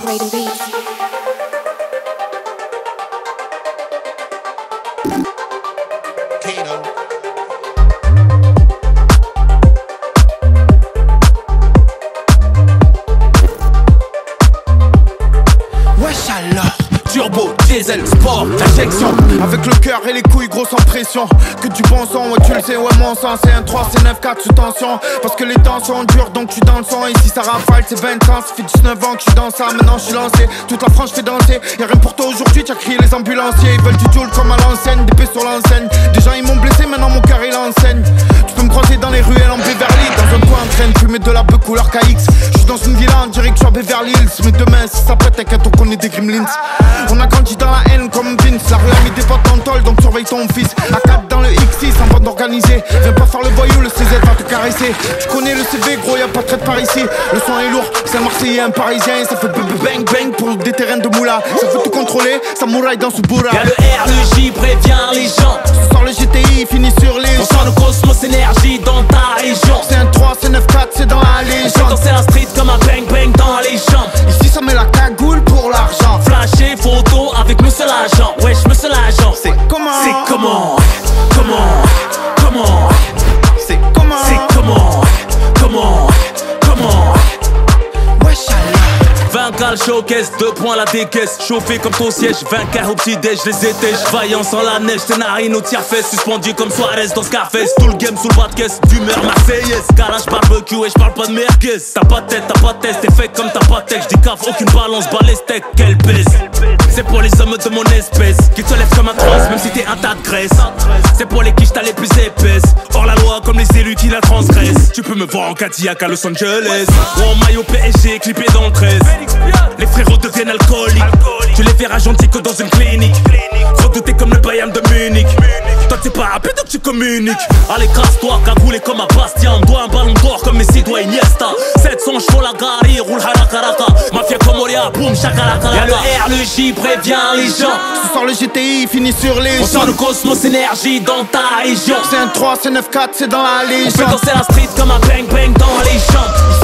Raiden Beats. Kano. Wesh alors, turbo, diesel, sport, injection. Avec le cœur et les couilles gros sans pression. Que du bon son, ouais tu le sais, ouais mon sang. C'est un 3, c'est 9-4 sous tension. Parce que les temps sont durs donc je suis dans le son. Ici ça rafale, c'est 20 ans. Ça fait 19 ans que je suis dans ça, maintenant je suis lancé. Toute la France fait danser, y'a rien pour toi aujourd'hui. T'as crié les ambulanciers, ils veulent du duel comme à l'ancienne. Des sur l'enseigne, des gens ils m'ont blessé, maintenant mon cœur il enseigne. Tu peux me croiser dans les ruelles en Beverly. Dans un coin en train de fumer de la beuh couleur KX. Je suis dans une villa en direct sur Beverly Hills. Mais demain si ça pète, t'inquiète on connaît des gremlins. On a grandi dans la haine comme Vince. La rue a mis des potes en tôle donc surveille ton fils. A4 dans le X6 en bande organisée. Viens pas faire le voyou, le CZ va te caresser. Tu connais le CV gros, y'a pas de trait par ici. Le son est lourd, c'est un Marseillais, un Parisien. Ça fait bang bang pour des terrains de moula. Ça veut tout contrôler, ça mouraille dans ce bourra. Y'a le R, le J, prévient les gens. Ce soir le GTI finit sur les On sent le cosmos énergie dans ta région. C'est un 3, c'est 9-4, c'est dans la On fait légende. danser la street comme un bang bang dans les jambes. Ici ça met la cagoule pour l'argent. Flash et photo avec monsieur l'agent. Wesh monsieur l'agent. C'est comment? C'est comment? Comment? Comment? C'est comment? C'est comment? Comment? Comment? Wesh Allah. 20 cales showcase, 2 points la décaisse. Chauffé comme ton siège, 20 quarts au petit-déj, les étèges. Vaillant sans la neige, tes narines au tiers-fesses. Suspendu comme Suarez dans Scarface. Tout le game sous le bas de caisse, d'humeur marseillaise. Garage barbecue et j'parle pas de merguez. T'as pas de tête, t'as pas de test, t'es fake comme t'as pas de tech. J'dis cave, aucune balance, bas les steaks, quelle baisse. C'est pour les hommes de mon espèce qui te lèvent comme un trans, même si t'es un tas de graisse. C'est pour les quiches, t'as les plus épaisses. Hors la loi comme les élus qui la transgressent. Tu peux me voir en Cadillac à Los Angeles ou en maillot PSG clippé dans le 13. Les frérots deviennent alcooliques. Tu les verras gentils que dans une clinique. Redouté comme le Bayern de Munich. Toi t'es pas rapide donc tu communiques. Allez casse-toi, cagoulé comme un Bastien. On doit un ballon d'or comme Messi doit Iniesta. 700 chevaux la gare, roule harakaraka. Mafia comme Olia, boum, chakalaka. Y'a le R, le J, prévient les gens. Ce soir le GTI finit sur les On sent le cosmos énergie dans ta région. C'est un 3, c'est 9-4, c'est dans la On fait légende. danser la street comme un bang bang dans les jambes.